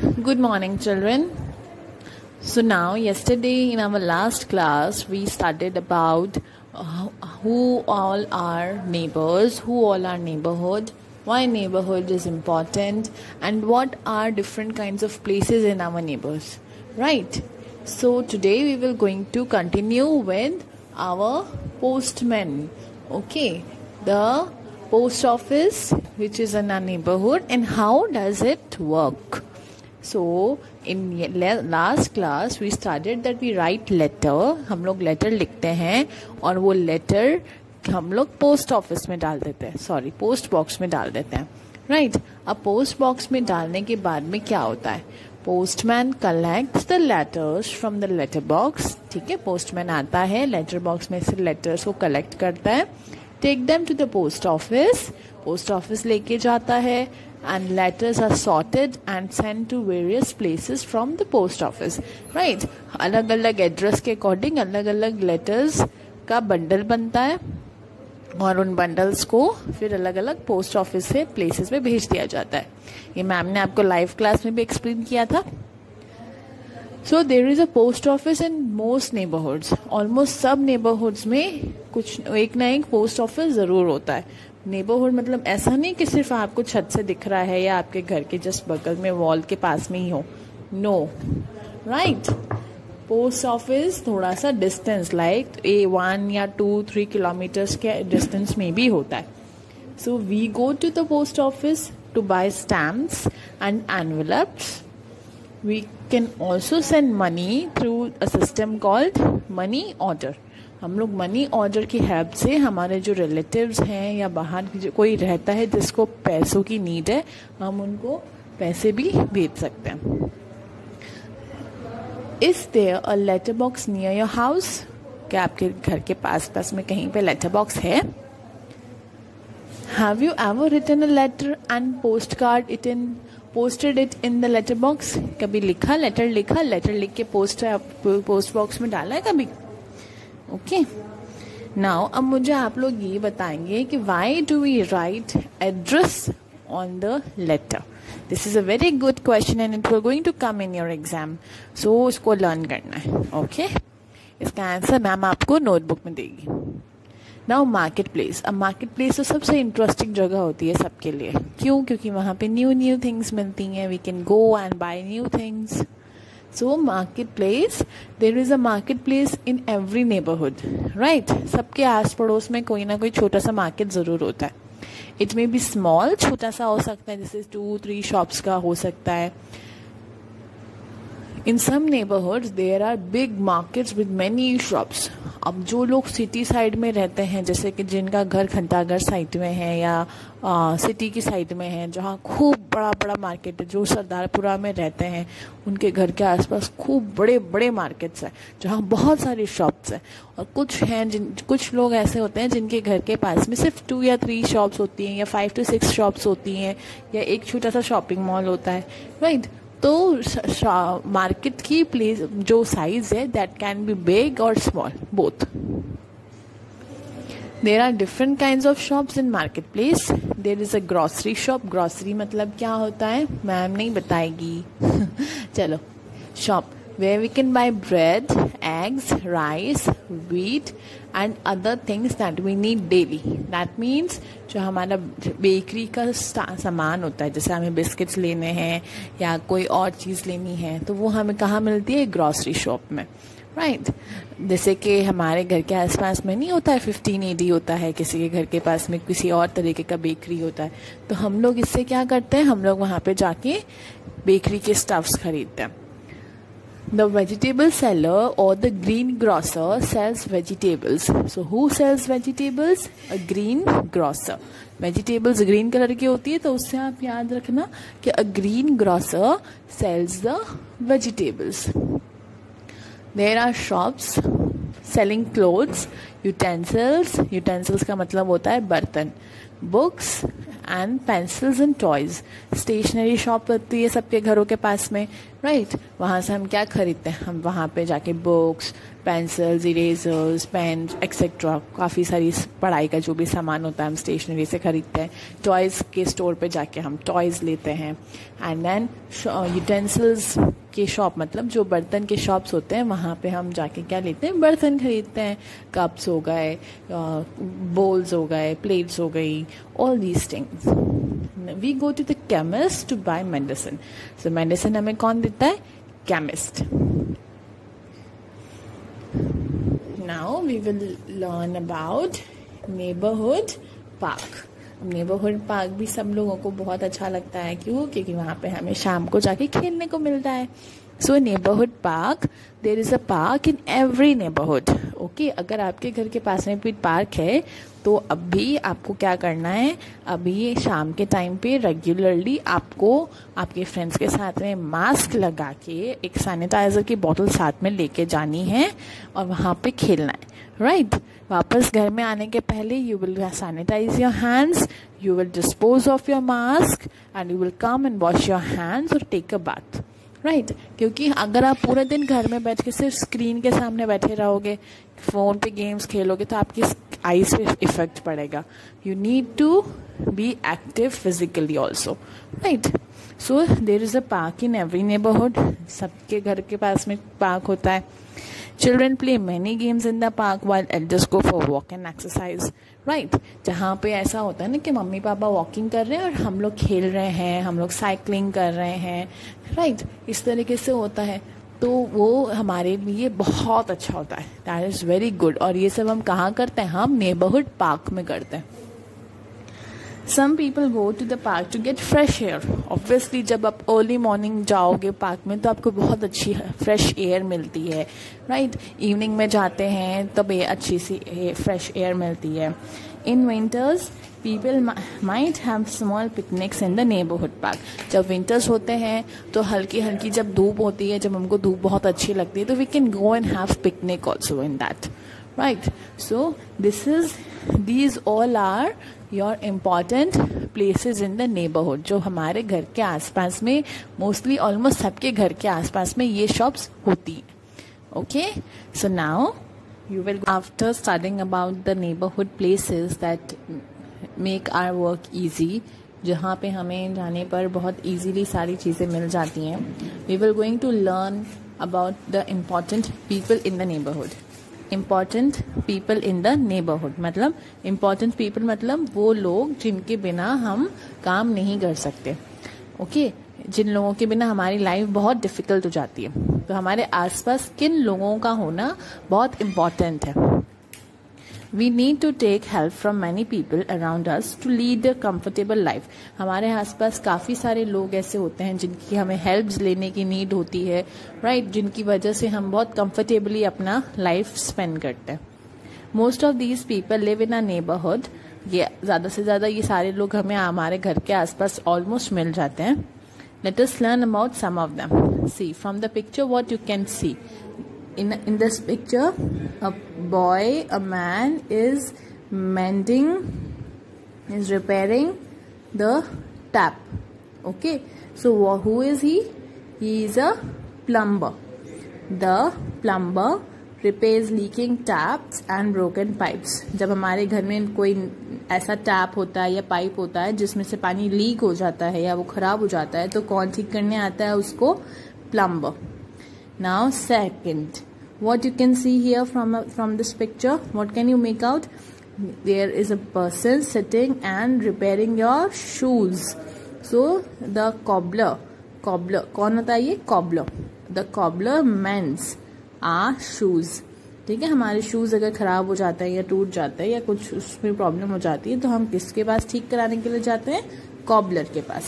Good morning, children. So now, yesterday in our last class, we studied about who all are neighbors, who all are neighborhood, why neighborhood is important, and what are different kinds of places in our neighbors. Right? So today we will going to continue with our postman. Okay, the post office, which is in our neighborhood, and how does it work. So in last class we studied that we write letter. हम लोग letter लिखते हैं और वो letter हम लोग post office में डाल देते हैं, सॉरी पोस्ट बॉक्स में डाल देते हैं. राइट. अब पोस्ट बॉक्स में डालने के बाद में क्या होता है, postman collects the letters from the letter box. ठीक है, पोस्टमैन आता है, लेटर बॉक्स में से लेटर्स को कलेक्ट करता है, take them to the post office, post office लेके जाता है, and letters are sorted and sent to various places from the post office. Right. अलग अलग एड्रेस के अकॉर्डिंग अलग अलग लेटर्स का बंडल बनता है और उन बंडल्स को फिर अलग अलग पोस्ट ऑफिस से प्लेसेस में भेज दिया जाता है. ये मैम ने आपको लाइव क्लास में भी एक्सप्लेन किया था. So there is a post office in most neighbourhoods. Almost सब नेबरहुड्स में कुछ एक ना एक पोस्ट ऑफिस जरूर होता है. नेबरहुड मतलब ऐसा नहीं कि सिर्फ आपको छत से दिख रहा है या आपके घर के जस्ट बगल में वॉल के पास में ही हो. नो. राइट. पोस्ट ऑफिस थोड़ा सा डिस्टेंस लाइक 1 या 2-3 किलोमीटर्स के डिस्टेंस में भी होता है. So we go to the post office to buy stamps and envelopes. We can also send money through a system called money order. हम लोग मनी ऑर्डर की हेल्प से हमारे जो रिलेटिव्स हैं या बाहर जो कोई रहता है जिसको पैसों की नीड है, हम उनको पैसे भी भेज सकते हैं. Is there a letter box near your house? क्या आपके घर के पास में कहीं पे लेटर बॉक्स है? Have you ever written a letter and posted it in the letter box? कभी लेटर लिख के पोस्ट बॉक्स में डाला है कभी? ओके. नाउ अब मुझे आप लोग ये बताएंगे कि why do we write address on the letter. This is a very good question and it will going to come in your exam. So इसको लर्न करना है. ओके. इसका आंसर मैम आपको नोटबुक में देगी. Now market place. अब market place तो सबसे इंटरेस्टिंग जगह होती है सबके लिए. क्यों? क्योंकि वहाँ पे न्यू थिंग्स मिलती हैं. We can go and buy new things. So marketplace, there is a marketplace in every neighborhood, right? सबके आस पड़ोस में कोई ना कोई छोटा सा मार्केट जरूर होता है. It may be small, छोटा सा हो सकता है, जैसे 2-3 शॉप्स का हो सकता है. In some neighborhoods there are big markets with many shops. अब जो लोग सिटी साइड में रहते हैं, जैसे कि जिनका घर घंटाघर साइड में है या सिटी की साइड में है, जहाँ खूब बड़ा मार्केट है, जो सरदारपुरा में रहते हैं उनके घर के आसपास खूब बड़े मार्केट्स हैं जहाँ बहुत सारी शॉप्स हैं. और कुछ लोग ऐसे होते हैं जिनके घर के पास में सिर्फ 2 या 3 शॉप्स होती हैं या 5 to 6 शॉप्स होती हैं या एक छोटा सा शॉपिंग मॉल होता है. राइट. तो मार्केट की प्लेस जो साइज है दैट कैन बी बिग और small both. There are different kinds of shops in market place. There is a grocery shop. Grocery मतलब क्या होता है मैम नहीं बताएगी. चलो. Shop where we can buy bread, eggs, rice, wheat and other things that we need daily. That means जो हमारा bakery का सामान होता है, जैसे हमें बिस्किट्स लेने हैं या कोई और चीज़ लेनी है, तो वो हमें कहाँ मिलती है? ग्रॉसरी शॉप में. राइट. जैसे कि हमारे घर के आसपास में नहीं होता है 15 AD होता है, किसी के घर के पास में किसी और तरीके का बेकरी होता है, तो हम लोग इससे क्या करते हैं, हम लोग वहाँ पे जाके बेकरी के स्टफ्स खरीदते हैं. The vegetable seller or the greengrocer sells vegetables. So who sells vegetables? A greengrocer. Vegetables green colour की होती है, तो उससे आप याद रखना कि a greengrocer sells the vegetables. There are shops selling clothes, utensils. Utensils का मतलब होता है बर्तन. Books and pencils and toys. Stationery shop होती है सबके घरों के पास में, राइट? वहाँ से हम क्या खरीदते हैं? हम वहाँ पे जाके books, pencils, erasers, pen etcetera, काफ़ी सारी पढ़ाई का जो भी सामान होता है हम स्टेशनरी से खरीदते हैं। टॉयज़ के स्टोर पे जाके हम टॉयज़ लेते हैं। एंड देन यूटेंसिल्स के शॉप, मतलब जो बर्तन के शॉप्स होते हैं वहाँ पे हम जाके क्या लेते हैं? बर्तन खरीदते हैं। कप्स हो गए, बोल्स हो गए, प्लेट्स हो गई, all these things. We go to the chemist to buy medicine. So medicine हमें कौन देता है? Chemist. Now we will learn about neighborhood park. Neighbourhood park भी सब लोगों को बहुत अच्छा लगता है। क्यों? क्योंकि वहाँ पे हमें शाम को जाके खेलने को मिलता है। So neighbourhood park, there is a park in every neighbourhood. Okay, अगर आपके घर के पास में भी पार्क है तो अभी आपको क्या करना है? अभी शाम के टाइम पे रेगुलरली आपको आपके फ्रेंड्स के साथ में मास्क लगा के एक सैनिटाइजर की बोतल साथ में लेके जानी है और वहाँ पे खेलना है, राइट? वापस घर में आने के पहले you will sanitise your hands, you will dispose of your mask and you will come and wash your hands और टेक अ बाथ, राइट? क्योंकि अगर आप पूरे दिन घर में बैठ के सिर्फ स्क्रीन के सामने बैठे रहोगे, फ़ोन पे गेम्स खेलोगे तो आपकी आईज पे इफेक्ट पड़ेगा। You need to be active physically also, right? So there is a park in every neighbourhood. सबके घर के पास में पार्क होता है। Children play many games in the park while elders go for walk and exercise, right? जहाँ पे ऐसा होता है ना कि मम्मी पापा वॉकिंग कर रहे हैं और हम लोग खेल रहे हैं, हम लोग साइकिलिंग कर रहे हैं, राइट? इस तरीके से होता है तो वो हमारे लिए बहुत अच्छा होता है। That is very good. और ये सब हम कहाँ करते हैं? हम नेबरहुड पार्क में करते हैं। Some people go to the park to get fresh air. Obviously जब आप अर्ली मॉर्निंग जाओगे पार्क में तो आपको बहुत अच्छी फ्रेश एयर मिलती है, राइट? इवनिंग में जाते हैं तब ये अच्छी सी फ्रेश एयर मिलती है। In winters people might have small picnics in the neighbourhood park. जब विंटर्स होते हैं तो हल्की हल्की जब धूप होती है, जब हमको धूप बहुत अच्छी लगती है तो we can go and have picnic also in that, right? So these all are your important places in the neighborhood, जो हमारे घर के आसपास में मोस्टली ऑलमोस्ट सबके घर के आसपास में ये शॉप्स होती हैं। Okay, so now you will, after studying about the neighborhood places that make our work easy, जहाँ पे हमें जाने पर बहुत easily सारी चीज़ें मिल जाती हैं, we will going to learn about the important people in the neighborhood. Important people in the neighbourhood मतलब इम्पॉर्टेंट पीपल मतलब वो लोग जिनके बिना हम काम नहीं कर सकते। ओके, जिन लोगों के बिना हमारी लाइफ बहुत डिफिकल्ट हो जाती है। तो हमारे आसपास किन लोगों का होना बहुत इम्पॉर्टेंट है। We need to take help from many people around us to lead a comfortable life. हमारे आसपास काफ़ी सारे लोग ऐसे होते हैं जिनकी हमें हेल्प लेने की नीड होती है, राइट? जिनकी वजह से हम बहुत कंफर्टेबली अपना लाइफ स्पेंड करते हैं। Most of these people live in a neighbourhood. ये ज़्यादा से ज़्यादा ये सारे लोग हमें हमारे घर के आसपास ऑलमोस्ट मिल जाते हैं। Let us learn about some of them. See from the picture what you can see. In this picture, a boy, a man is repairing the tap. Okay, so who is he? He is a plumber. The plumber repairs leaking taps and broken pipes. जब हमारे घर में कोई ऐसा tap होता है या pipe होता है जिसमें से पानी लीक हो जाता है या वो खराब हो जाता है तो कौन ठीक करने आता है उसको? Plumber. Now second, what you can see here from this picture, what can you make out? There is a person sitting and repairing your shoes. So the cobbler कौन होता है ये? cobbler. The cobbler mends our shoes. ठीक है, हमारे shoes अगर खराब हो जाता है या टूट जाता है या कुछ उसमें प्रॉब्लम हो जाती है तो हम किसके पास ठीक कराने के लिए जाते हैं? कॉबलर के पास.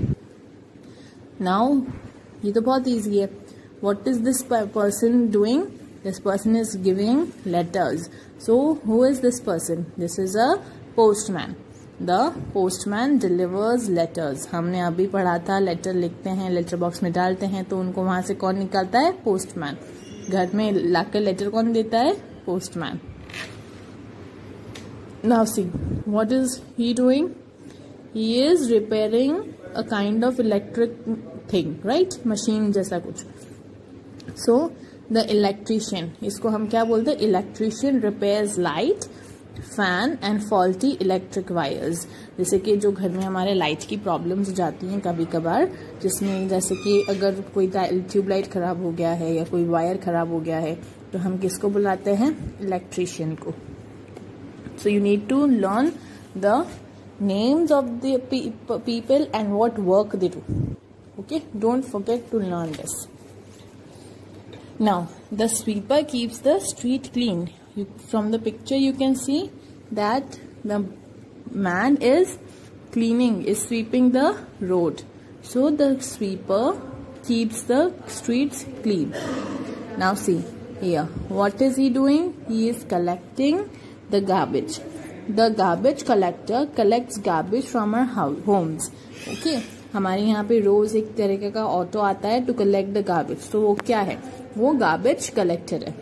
नाउ ये तो बहुत ईजी है. What is this person doing? This person is giving letters. So who is this person? This is a postman. The postman delivers letters. हमने अभी पढ़ा था लेटर लिखते हैं, लेटर बॉक्स में डालते हैं तो उनको वहां से कौन निकालता है? पोस्टमैन. घर में लाकर लेटर कौन देता है? Postman. Now see, what is he doing? He is repairing a kind of electric thing, right, machine जैसा कुछ. सो द इलेक्ट्रीशियन, इसको हम क्या बोलते हैं, electrician repairs light, fan and faulty electric wires. जैसे कि जो घर में हमारे लाइट की प्रॉब्लम्स हो जाती हैं कभी कभार, जिसमें जैसे कि अगर कोई ट्यूबलाइट खराब हो गया है या कोई वायर खराब हो गया है तो हम किसको बुलाते हैं, इलेक्ट्रीशियन को. So you need to learn the names of the people and what work they do. Okay, don't forget to learn this. Now the sweeper keeps the street clean. From the picture you can see that the man is sweeping the road. So the sweeper keeps the streets clean. Now see here, what is he doing? He is collecting the garbage. The garbage collector collects garbage from our homes. Okay, हमारे यहाँ पे रोज एक तरीके का auto आता है to collect the garbage. तो वो क्या है, वो गार्बेज कलेक्टर है.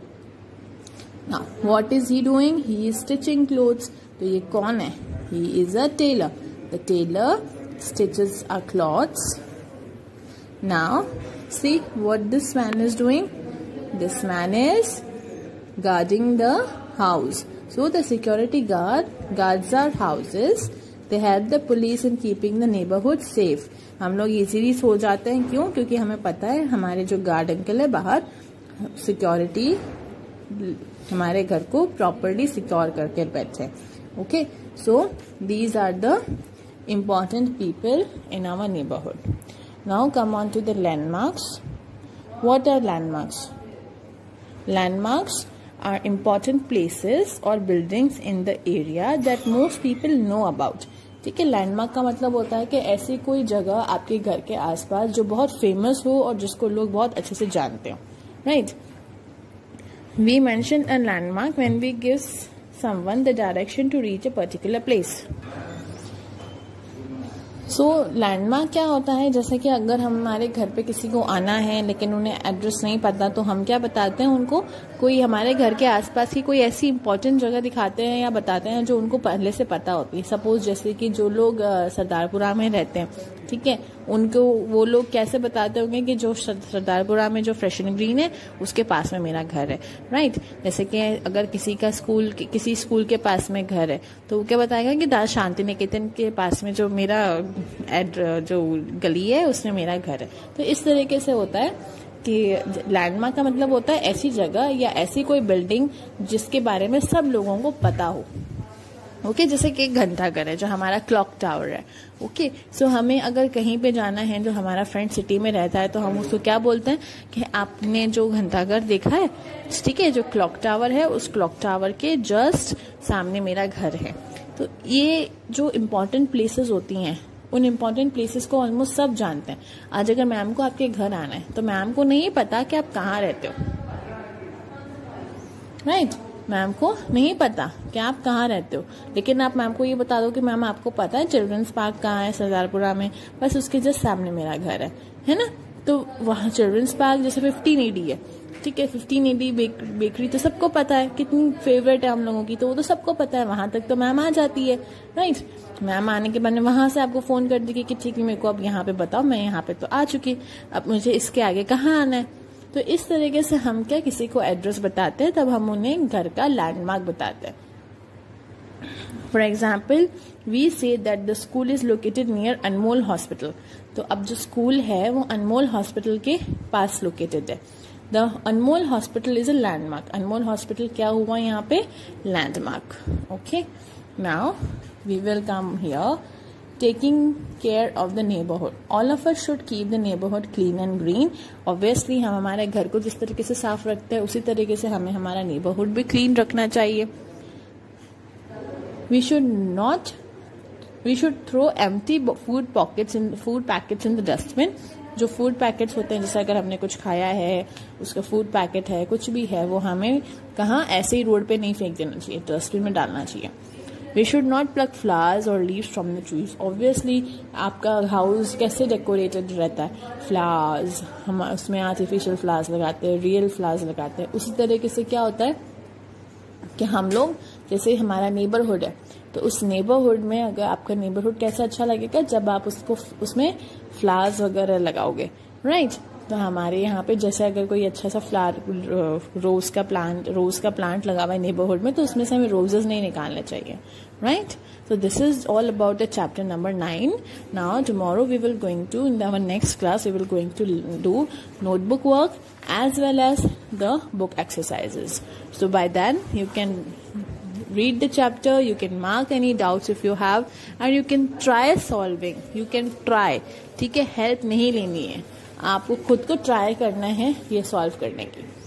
Now what is he doing? He is stitching clothes. तो ये कौन है, he is a tailor. The tailor stitches our clothes. Now see what this man is doing. This man is guarding the house. So the security guards our houses. They help the police in keeping the neighborhood safe. हम लोग easily so जाते हैं, क्यों, क्योंकि हमें पता है हमारे जो गार्ड अंकल है बाहर सिक्योरिटी हमारे घर को प्रॉपरली सिक्योर करके बैठे. Okay, so these are the important people in our neighbourhood. Now come on to the landmarks. What are landmarks? Landmarks are important places or buildings in the area that most people know about. ठीक है, landmark का मतलब होता है कि ऐसी कोई जगह आपके घर के आसपास जो बहुत फेमस हो और जिसको लोग बहुत अच्छे से जानते हो, right. We mention a landmark when we give someone the direction to reach a particular place. So landmark क्या होता है, जैसे कि अगर हमारे घर पे किसी को आना है लेकिन उन्हें एड्रेस नहीं पता तो हम क्या बताते हैं उनको, कोई हमारे घर के आसपास की कोई ऐसी इंपॉर्टेंट जगह दिखाते हैं या बताते हैं जो उनको पहले से पता होती है. सपोज जैसे कि जो लोग सरदारपुरा में रहते हैं, ठीक है, उनको वो लोग कैसे बताते होंगे कि जो सरदारपुरा में जो फ्रेश एंड ग्रीन है उसके पास में मेरा घर है, राइट. जैसे कि अगर किसी स्कूल के पास में घर है तो वो क्या बताएगा कि शांति निकेतन के पास में जो मेरा जो गली है उसमें मेरा घर है. तो इस तरीके से होता है कि लैंडमार्क का मतलब होता है ऐसी जगह या ऐसी कोई बिल्डिंग जिसके बारे में सब लोगों को पता हो. ओके, जैसे कि घंटाघर है जो हमारा क्लॉक टावर है. ओके, सो हमें अगर कहीं पे जाना है जो हमारा फ्रेंड सिटी में रहता है तो हम उसको क्या बोलते हैं कि आपने जो घंटाघर देखा है, ठीक है, जो क्लॉक टावर है उस क्लॉक टावर के जस्ट सामने मेरा घर है. तो ये जो इम्पोर्टेंट प्लेसेस होती हैं उन इम्पोर्टेंट प्लेसेस को ऑलमोस्ट सब जानते हैं. आज अगर मैम को आपके घर आना है तो मैम को नहीं पता कि आप कहाँ रहते हो, राइट. मैम को नहीं पता कि आप कहाँ रहते हो, लेकिन आप मैम को ये बता दो कि मैम आपको पता है चिल्ड्रंस पार्क कहाँ है सरदारपुरा में, बस उसके जस्ट सामने मेरा घर है ना. तो वहाँ चिल्ड्रंस पार्क जैसे 15 AD है, ठीक है, 15 AD बेकरी तो सबको पता है, कितनी फेवरेट है हम लोगों की, तो वो तो सबको पता है. वहां तक तो मैम आ जाती है, राइट. मैम आने के बाद वहां से आपको फोन कर देगी कि ठीक है मेरे को अब यहाँ पे बताओ, मैं यहाँ पे तो आ चुकी, अब मुझे इसके आगे कहाँ आना है. तो इस तरीके से हम क्या किसी को एड्रेस बताते हैं, तब हम उन्हें घर का लैंडमार्क बताते हैं. For example we say that the school is located near Anmol hospital. तो अब जो स्कूल है वो अनमोल हॉस्पिटल के पास लोकेटेड है. The Anmol hospital is a landmark. Anmol hospital क्या हुआ यहाँ पे, landmark. Okay, now we will come here. Taking care of the neighborhood. All of us should keep the neighborhood clean and green. Obviously हम हमारे घर को जिस तरीके से साफ रखते हैं उसी तरीके से हमें हमारा neighborhood भी clean रखना चाहिए. We should throw empty food packets in the dustbin. जो फूड पैकेट्स होते हैं, जैसे अगर हमने कुछ खाया है उसका फूड पैकेट है कुछ भी है, वो हमें कहाँ ऐसे ही रोड पे नहीं फेंक देना चाहिए, डस्टबिन में डालना चाहिए. We should not pluck flowers or leaves from the trees. Obviously, आपका हाउस कैसे डेकोरेटेड रहता है, फ्लावर्स, हम उसमें आर्टिफिशियल फ्लावर्स लगाते हैं, रियल फ्लावर्स लगाते हैं. उसी तरीके से क्या होता है कि हम लोग जैसे हमारा नेबरहुड है तो उस नेबरहुड में अगर आपका नेबरहुड कैसा अच्छा लगेगा, जब आप उसको उसमें फ्लावर्स वगैरह लगाओगे, राइट। तो हमारे यहाँ पे जैसे अगर कोई अच्छा सा फ्लावर रोज का प्लांट लगा हुआ है नेबरहुड में, तो उसमें से हमें रोजेस नहीं निकालने चाहिए, right. So this is all about the chapter number 9. Now tomorrow we will going to, in our next class, we will going to do notebook work as well as the book exercises. So by then you can read the chapter, you can mark any doubts if you have, and you can try solving. You can try, ठीक है, help नहीं लेनी है, आपको खुद को try करना है ये सॉल्व करने की।